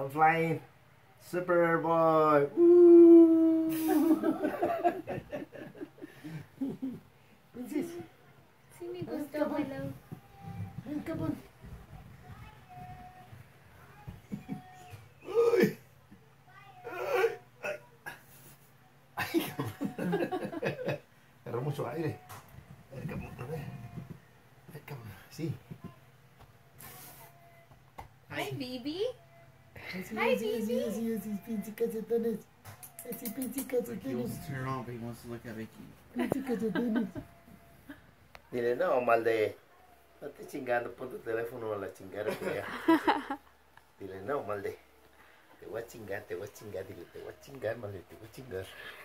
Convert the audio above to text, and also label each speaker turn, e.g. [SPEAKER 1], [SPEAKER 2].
[SPEAKER 1] I'm flying. Superboy. Woo! Princess.
[SPEAKER 2] Sí me gustó, abuelo.
[SPEAKER 1] Come on. Uy. Ay. Ay, agarró mucho aire. A ver, come on, a ver. A ver, come on. Sí.
[SPEAKER 2] Hi, Bibi.
[SPEAKER 1] Así,
[SPEAKER 2] Hi,
[SPEAKER 1] así, así,
[SPEAKER 2] Bibi.
[SPEAKER 1] así, así, pinche cachetones. Así, pinche
[SPEAKER 3] Like he wants
[SPEAKER 1] cachetones.
[SPEAKER 3] to turn on, but he wants to look at Vicky.
[SPEAKER 1] Pinche cachetones. Dile, no, mal de... No estés chingando, pon tu teléfono a la chingada que ya. Dile, no, mal de... Te voy a chingar, dile, te voy a chingar, mal de, te voy a chingar.